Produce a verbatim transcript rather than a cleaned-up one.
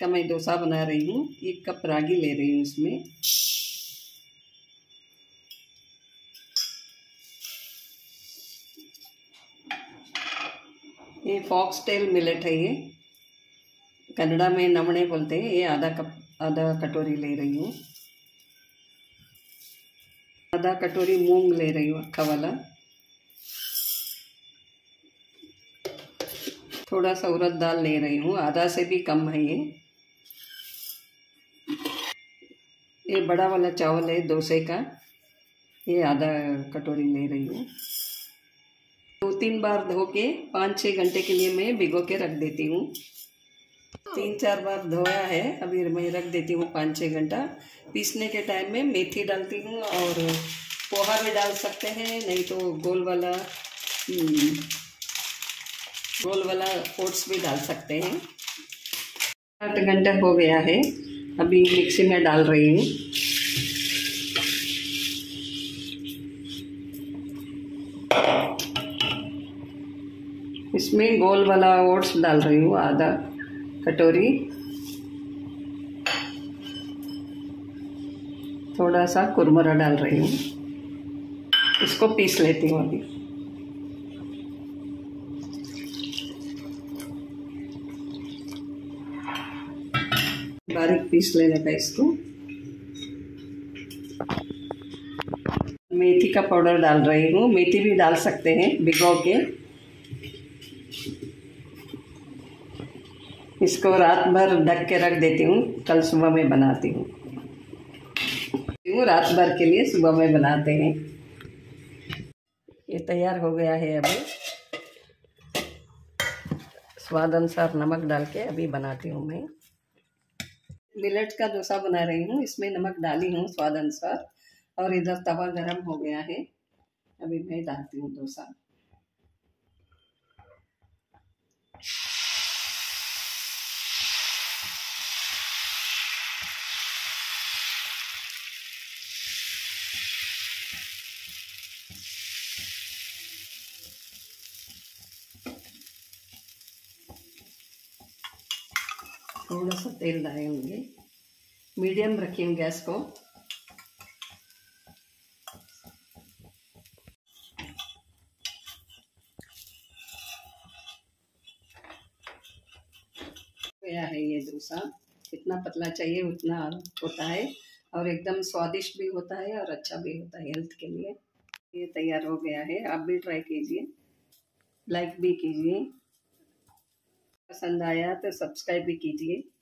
का मैं डोसा बना रही हूँ। एक कप रागी ले रही हूँ इसमें। ये फॉक्स टेल मिलेट है, ये कन्नड़ा में नवणे बोलते हैं। ये आधा कप आधा कटोरी ले रही हूँ। आधा कटोरी मूंग ले रही हूँ, अक्खा वाला। थोड़ा सा उड़द दाल ले रही हूँ, आधा से भी कम है ये। ये बड़ा वाला चावल है डोसे का, ये आधा कटोरी ले रही हूँ। दो तीन बार धो के पाँच छः घंटे के लिए मैं भिगो के रख देती हूँ। तीन चार बार धोया है, अभी मैं रख देती हूँ पाँच छः घंटा। पीसने के टाइम में मेथी डालती हूँ और पोहा भी डाल सकते हैं, नहीं तो गोल वाला गोल वाला ओट्स भी डाल सकते हैं। आठ घंटा हो गया है, अभी मिक्सी में डाल रही हूँ। इसमें गोल वाला ओट्स डाल रही हूँ, आधा कटोरी। थोड़ा सा कुरमुरा डाल रही हूँ। इसको पीस लेती हूँ अभी। बारीक पीस लेने का इसको। मेथी का पाउडर डाल रही हूँ, मेथी भी डाल सकते हैं भिगो के। इसको रात भर ढक के रख देती हूँ, कल सुबह में बनाती हूँ। रात भर के लिए सुबह में बनाते हैं। ये तैयार हो गया है। अभी स्वाद अनुसार नमक डाल के अभी बनाती हूँ मैं। मिलेट का डोसा बना रही हूँ, इसमें नमक डाली हूँ स्वाद अनुसार। और इधर तवा गरम हो गया है, अभी मैं डालती हूँ डोसा। थोड़ा सा तेल डालेंगे, मीडियम रखी हूँ गैस को। गया है ये डोसा, इतना पतला चाहिए उतना होता है, और एकदम स्वादिष्ट भी होता है और अच्छा भी होता है हेल्थ के लिए। ये तैयार हो गया है, आप भी ट्राई कीजिए, लाइक भी कीजिए, पसंद आया तो सब्सक्राइब भी कीजिए।